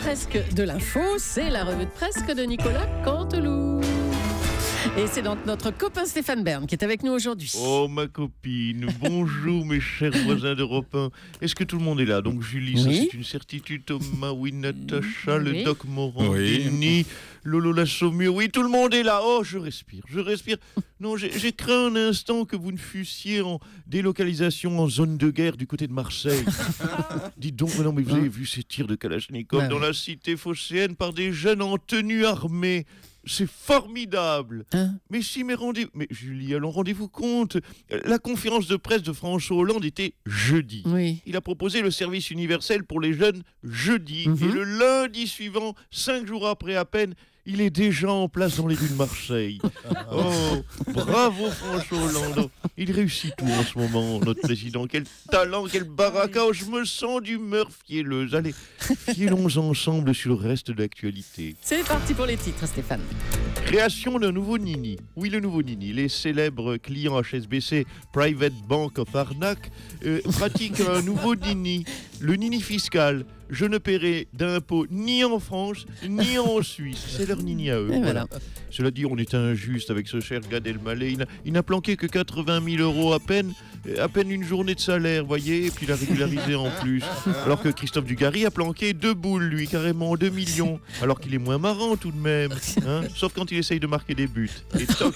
presque de l'info, c'est la revue de presse de Nicolas Canteloup. Et c'est donc notre copain Stéphane Bern qui est avec nous aujourd'hui. Oh ma copine, bonjour mes chers voisins d'Europe 1. Est-ce que tout le monde est là? Donc Julie, Oui. ça c'est une certitude. Thomas, oui, Natacha, Oui. le Doc Morandini, Lolo la Saumure, oui, tout le monde est là. Oh, je respire. Non, j'ai craint un instant que vous ne fussiez en délocalisation en zone de guerre du côté de Marseille. Dites donc, non mais vous avez vu ces tirs de Kalachnikov dans la cité phocéenne par des jeunes en tenue armée. C'est formidable. Mais Julie, alors rendez-vous compte, la conférence de presse de François Hollande était jeudi. Oui. Il a proposé le service universel pour les jeunes jeudi. Et le lundi suivant, 5 jours après à peine, il est déjà en place dans les rues de Marseille. Oh, bravo François Hollande. Il réussit tout en ce moment, notre président. Quel talent, quel baraka. Oh, je me sens d'humeur fielleuse. Allez, fielons ensemble sur le reste de l'actualité. C'est parti pour les titres, Stéphane. Création d'un nouveau Nini. Oui, le nouveau Nini. Les célèbres clients HSBC Private Bank of Arnaque pratiquent un nouveau Nini. Le Nini fiscal. Je ne paierai d'impôts ni en France, ni en Suisse. C'est leur Nini à eux. Voilà. Cela dit, on est injuste avec ce cher Gad Elmaleh. Il n'a planqué que 80 000 euros à peine une journée de salaire, voyez, et puis il a régularisé en plus. Alors que Christophe Dugarry a planqué 2 boules, lui, carrément 2 millions. Alors qu'il est moins marrant tout de même, hein, sauf quand il essaye de marquer des buts. Et toc.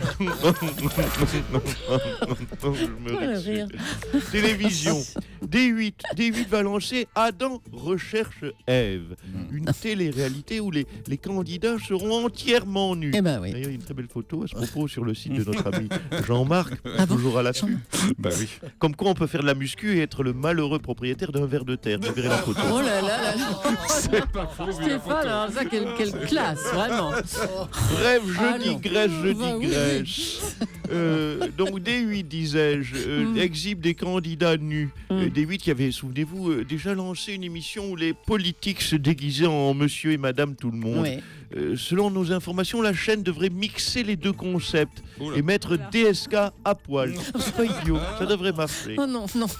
Télévision. D8 va lancer Adam recherche Ève. Une télé-réalité où les candidats seront entièrement nus. Eh ben oui. D'ailleurs, il y a une très belle photo à ce propos sur le site de notre ami Jean-Marc, toujours à l'affût. Bah oui. Comme quoi on peut faire de la muscu et être le malheureux propriétaire d'un ver de terre. Vous verrez la photo. Oh là là là là. C'est pas faux, vu la Stéphane, alors ça, quelle classe, vraiment. Bref, je Ah non. digresse. Bah oui. Donc D8, disais-je, exhibe des candidats nus. D8 qui avait, souvenez-vous, déjà lancé une émission où les politiques se déguisaient en monsieur et madame tout le monde. Oui. Selon nos informations, la chaîne devrait mixer les deux concepts Oula. et mettre DSK à poil. C'est pas idiot, ça devrait marcher. Oh non, non.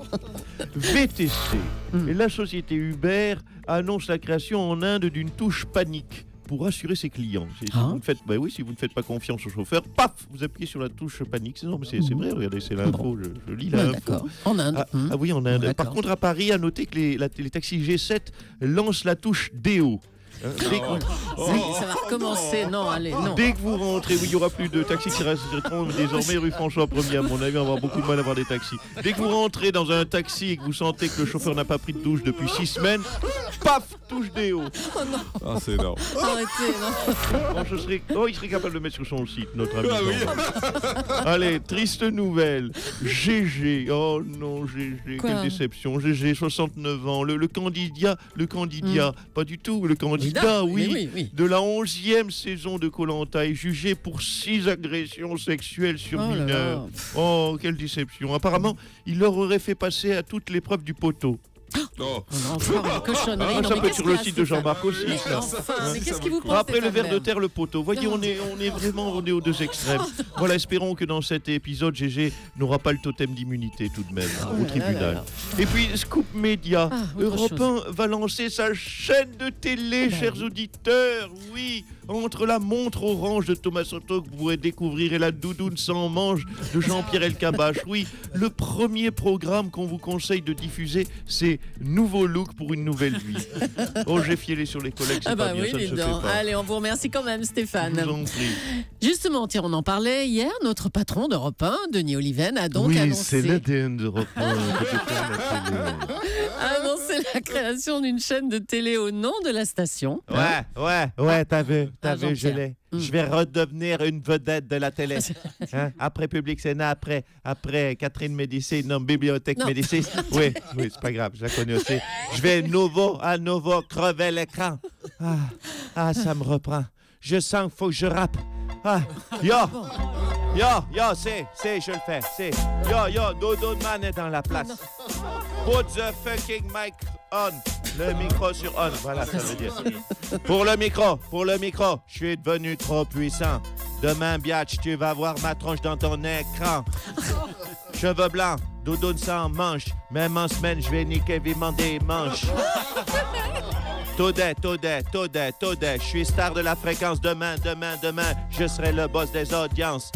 VTC. Et la société Uber annonce la création en Inde d'une touche panique pour rassurer ses clients. Si vous ne faites, si vous ne faites pas confiance au chauffeur, paf, vous appuyez sur la touche panique. Non, mais c'est vrai, regardez, c'est l'info, je lis l'info. D'accord. En Inde. Ah oui, en Inde. D'accord. Par contre, à Paris, à noter que les taxis G7 lancent la touche Déo. Ça va recommencer. Non, allez, non. Dès que vous rentrez, oui, il n'y aura plus de taxis qui resteront désormais rue François 1er, à mon avis, on va avoir beaucoup de mal à avoir des taxis. Dès que vous rentrez dans un taxi et que vous sentez que le chauffeur n'a pas pris de douche depuis 6 semaines, paf, touche Déo. Ah, c'est énorme. Arrêtez, non. Il serait capable de le mettre sur son site, notre ami. Ah oui. Allez, triste nouvelle. GG. Oh non, GG, Quoi? quelle déception. GG, 69 ans. Le candidat, pas du tout, le candidat, oui. de la 11e saison de Koh-Lanta est jugé pour 6 agressions sexuelles sur Oh là mineurs. là. Oh, quelle déception. Apparemment, il leur aurait fait passer à toute l'épreuve du poteau. Oh. Non, encore une cochonnerie. Ah, Non, ça mais peut être qu'est-ce sur le qu'il y a, site de Stéphane? Jean-Marc aussi, Mais ça. enfin, mais Ça qu'est-ce qui vaut vous le coup. prend, Après le Stéphane ver de Bern? terre, le poteau. Voyez, on est vraiment au deux extrêmes. Voilà, espérons que dans cet épisode, GG n'aura pas le totem d'immunité tout de même au tribunal. Et puis, Scoop Media. autre Europe 1 va lancer sa chaîne de télé, chers auditeurs. Oui, entre la montre orange de Thomas Soto que vous pourrez découvrir et la doudoune sans manche de Jean-Pierre Elkabbach. Oui, le premier programme qu'on vous conseille de diffuser, c'est Nouveau Look pour une nouvelle vie. Oh, j'ai fielé sur les collègues, c'est Ah bah pas bien, oui, ça ne dis se fait donc. pas. Allez, on vous remercie quand même, Stéphane. Je vous en prie. Justement, tiens, on en parlait hier. Notre patron d'Europe 1, Denis Oliven, a donc annoncé l'ADN d'Europe 1 que de faire la télé. a annoncé la création d'une chaîne de télé au nom de la station. Ouais, t'as vu, je Jean-Pierre. l'ai. Je vais redevenir une vedette de la télé. Hein? Après Public Sénat, après Catherine Médicis, non, Bibliothèque Non. Médicis. Oui, c'est pas grave, je la connais aussi. Je vais à nouveau crever l'écran. Ah, ça me reprend. Je sens qu'il faut que je rappe. Ah, yo, je le fais. Yo, Dodo Man est dans la place. Put the fucking mic on. Le micro sur on, voilà, ça veut dire. Pour le micro, je suis devenu trop puissant. Demain, biatch, tu vas voir ma tronche dans ton écran. Cheveux blancs, doudoune sans manche. Même en semaine, je vais niquer vivement des manches. Today, je suis star de la fréquence. Demain, je serai le boss des audiences.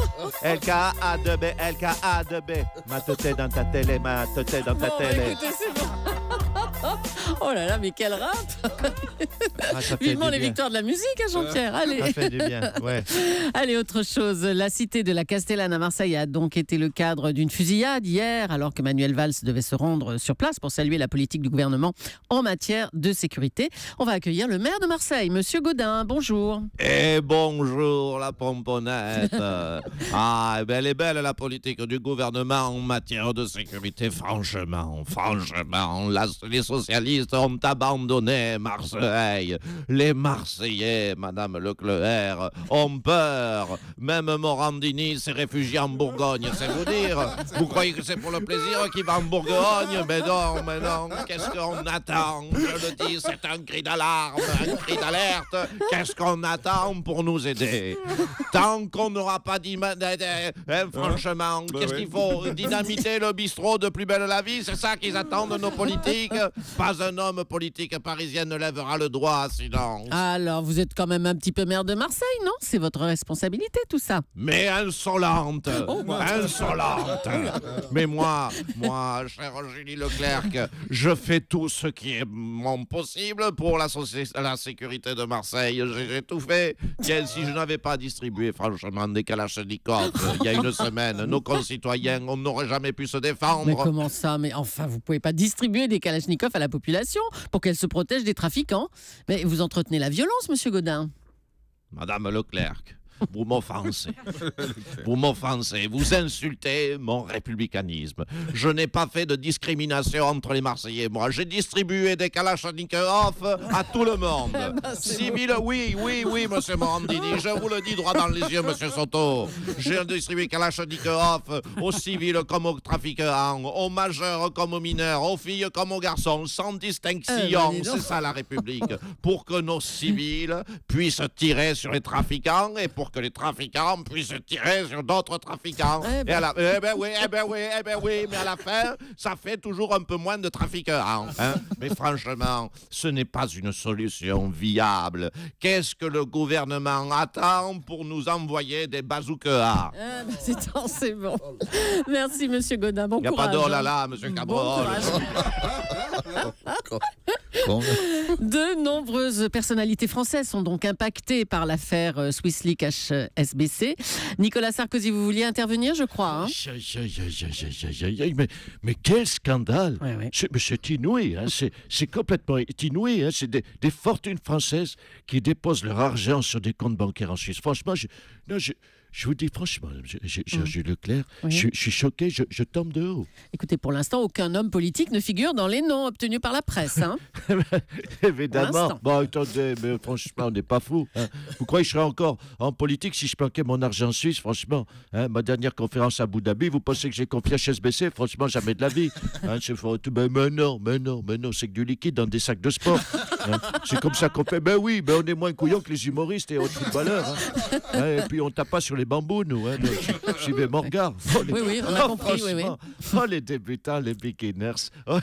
LKA2B. Ma tête dans ta télé, Bon, écoutez, c'est bon. Oh là là, mais quel rap! Ah, ça fait Vivement du les bien. victoires de la musique, hein, Jean-Pierre. Allez. Ça fait du bien, ouais. Allez, autre chose. La cité de la Castellane à Marseille a donc été le cadre d'une fusillade hier, alors que Manuel Valls devait se rendre sur place pour saluer la politique du gouvernement en matière de sécurité. On va accueillir le maire de Marseille, Monsieur Gaudin. Bonjour. Et bonjour la pomponnette. Elle est belle la politique du gouvernement en matière de sécurité. Franchement, les socialistes ont abandonné Marseille. Les Marseillais, Madame Leclerc, ont peur. Même Morandini s'est réfugié en Bourgogne, c'est vous dire. Vous croyez que c'est pour le plaisir qu'il va en Bourgogne? Mais non. Qu'est-ce qu'on attend? Je le dis, c'est un cri d'alarme, un cri d'alerte. Qu'est-ce qu'on attend pour nous aider? Tant qu'on n'aura pas franchement, qu'est-ce qu'il faut? Dynamiter le bistrot de Plus belle la vie? C'est ça qu'ils attendent de nos politiques? Pas un homme politique parisien ne lèvera le doigt, sinon. Alors, vous êtes quand même un petit peu maire de Marseille, non? C'est votre responsabilité, tout ça. Mais insolente, insolente. Mais moi, cher Julie Leclerc, je fais tout ce qui est mon possible pour la sécurité de Marseille. J'ai tout fait. Si je n'avais pas distribué, franchement, des Kalachnikov il y a une semaine, nos concitoyens, on n'aurait jamais pu se défendre. Mais comment ça? Mais enfin, vous pouvez pas distribuer des Kalachnikov à la population pour qu'elle se protège des trafiquants. Mais vous entretenez la violence, Monsieur Gaudin. Madame Leclerc, vous m'offensez. Vous insultez mon républicanisme. Je n'ai pas fait de discrimination entre les Marseillais. Moi, j'ai distribué des Kalachnikov à tout le monde. Civil, oui, monsieur Morandini. Je vous le dis droit dans les yeux, monsieur Soto. J'ai distribué Kalachnikov aux civils comme aux trafiquants, aux majeurs comme aux mineurs, aux filles comme aux garçons, sans distinction. C'est ça la République. Pour que nos civils puissent tirer sur les trafiquants et pour que les trafiquants puissent tirer sur d'autres trafiquants. Et à la... eh ben oui, mais à la fin, ça fait toujours un peu moins de trafiquants. Hein? Mais franchement, ce n'est pas une solution viable. Qu'est-ce que le gouvernement attend pour nous envoyer des bazookas? C'est bon. Merci, Monsieur Gaudin. Bon courage. Il n'y a pas de oh là là, Monsieur Cabrol. De nombreuses personnalités françaises sont donc impactées par l'affaire Swiss Leak HSBC. Nicolas Sarkozy, vous vouliez intervenir, je crois. Hein? Mais quel scandale! Oui. C'est inouï, hein? C'est complètement inouï. Hein? C'est des fortunes françaises qui déposent leur argent sur des comptes bancaires en Suisse. Franchement, je vous dis franchement, Jules Leclerc, Oui. je suis choqué, je tombe de haut. Écoutez, pour l'instant, aucun homme politique ne figure dans les noms obtenus par la presse. Hein? Évidemment. Bon, attendez, mais franchement, on n'est pas fous. Hein. Vous croyez que je serais encore en politique si je planquais mon argent en Suisse? Franchement, hein, ma dernière conférence à Abu Dhabi, vous pensez que j'ai confié à HSBC? Franchement, jamais de la vie. Hein, mais non, c'est que du liquide dans des sacs de sport. Hein. C'est comme ça qu'on fait. Ben oui, on est moins couillons que les humoristes et autres footballeurs. Hein. Hein, et puis on tape pas sur les bambous, nous. Hein, suivez mon regard. Oui, on a compris. Oui. Oh, les débutants, les beginners. Oh,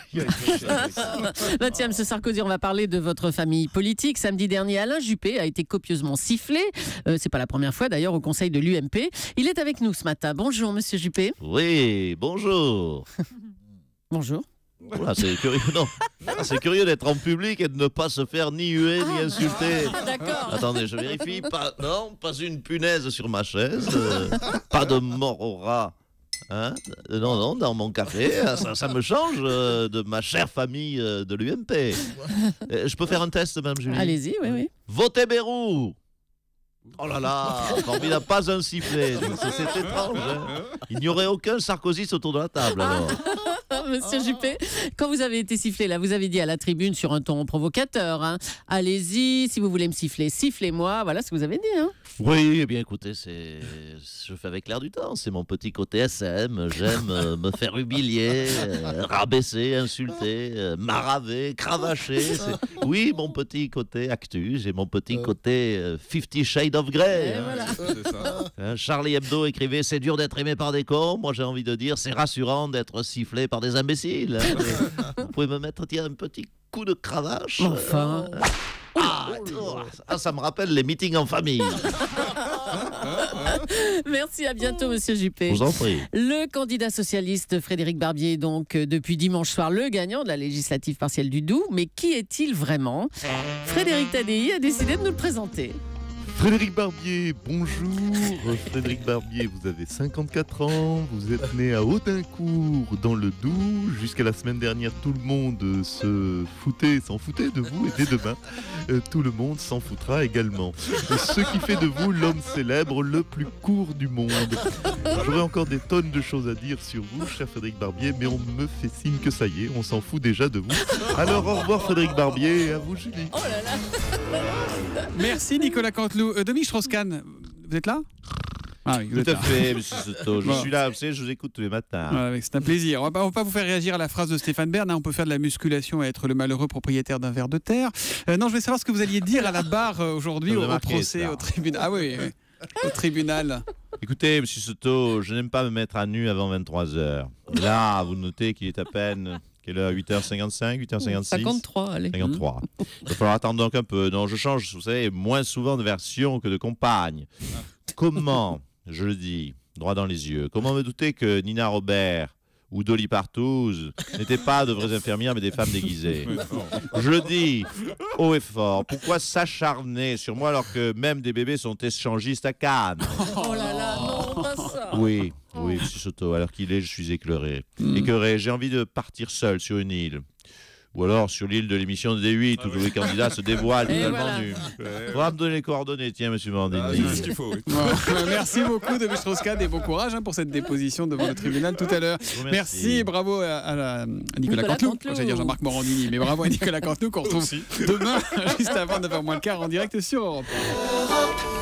Tiens, M. Sarkozy, on va parler de votre famille politique. Samedi dernier, Alain Juppé a été copieusement sifflé. C'est pas la première fois, d'ailleurs, au conseil de l'UMP. Il est avec nous ce matin. Bonjour, M. Juppé. Oui, bonjour. Bonjour. Voilà, c'est curieux, non. C'est curieux d'être en public et de ne pas se faire ni huer ni insulter. D'accord. Attendez, je vérifie. Pas une punaise sur ma chaise. Pas de mort au rat. Hein? Non, dans mon café. Ça me change de ma chère famille de l'UMP. Je peux faire un test, Mme Julie? Allez-y, oui. Votez Bérou. Oh là là, il n'a pas un sifflet. C'est étrange. Hein? Il n'y aurait aucun sarkozyste autour de la table, alors. Monsieur Juppé, quand vous avez été sifflé, là, vous avez dit à la tribune sur un ton provocateur, hein, allez-y, si vous voulez me siffler, sifflez-moi, voilà ce que vous avez dit. Hein. Oui, eh bien écoutez, je fais avec l'air du temps, c'est mon petit côté SM, j'aime me faire humilier, rabaisser, insulter, maraver, cravacher. Oui, mon petit côté actu, j'ai mon petit côté 50 Shades of Grey. Hein. Voilà. C'est ça. Hein, Charlie Hebdo écrivait « C'est dur d'être aimé par des cons ». Moi, j'ai envie de dire « C'est rassurant d'être sifflé par des imbéciles ». Hein. Vous pouvez me mettre un petit coup de cravache. Enfin. Ça me rappelle les meetings en famille. Merci, à bientôt, monsieur Juppé. Je vous en prie. Le candidat socialiste Frédéric Barbier est donc depuis dimanche soir le gagnant de la législative partielle du Doubs. Mais qui est-il vraiment? Frédéric Tadei a décidé de nous le présenter. Frédéric Barbier, bonjour. Frédéric Barbier, vous avez 54 ans, vous êtes né à Audincourt dans le Doubs. Jusqu'à la semaine dernière, tout le monde s'en foutait de vous, et dès demain, tout le monde s'en foutra également. Ce qui fait de vous l'homme célèbre le plus court du monde. J'aurais encore des tonnes de choses à dire sur vous, cher Frédéric Barbier, mais on me fait signe que ça y est, on s'en fout déjà de vous. Alors au revoir Frédéric Barbier, et à vous Julie. Oh là là. Merci Nicolas Canteloup. Dominique Strauss-Kahn, vous êtes là? Ah oui, vous êtes Tout à là. fait, monsieur Soto. Je Bon. suis là, vous savez, je vous écoute tous les matins. Ouais, c'est un plaisir. On va pas vous faire réagir à la phrase de Stéphane Bern. Hein. On peut faire de la musculation et être le malheureux propriétaire d'un ver de terre. Non, je vais savoir ce que vous alliez dire à la barre aujourd'hui Ça me au marquait, procès, ça. au tribunal. Ah oui, au tribunal. Écoutez, monsieur Soto, je n'aime pas me mettre à nu avant 23h. Là, vous notez qu'il est à peine... Quelle heure? 8h55, 8h56 53, allez. 53. Il va falloir attendre donc un peu. Non, je change, vous savez, moins souvent de version que de compagne. Comment, je le dis, droit dans les yeux, comment me douter que Nina Robert ou Dolly Partouze n'étaient pas de vraies infirmières mais des femmes déguisées? Je le dis haut et fort. Pourquoi s'acharner sur moi alors que même des bébés sont échangistes à Cannes? Oh là là, non, pas ça. Oui, monsieur Soto, alors qu'il est, je suis écœuré. Écœuré, j'ai envie de partir seul sur une île. Ou alors sur l'île de l'émission de D8 où tous les candidats se dévoilent Et totalement voilà. nus. On va me donner les coordonnées, tiens, monsieur Mandini. C'est ce qu'il faut. Oui. Bon, merci beaucoup Dominique Strauss-Kahn et bon courage pour cette déposition devant le tribunal tout à l'heure. Je vous Merci, bravo à Nicolas Canteloup. Canteloup. J'allais dire Jean-Marc Morandini, mais bravo à Nicolas Canteloup qu'on retrouve demain, juste avant 9h moins le quart, en direct sur Europe 1.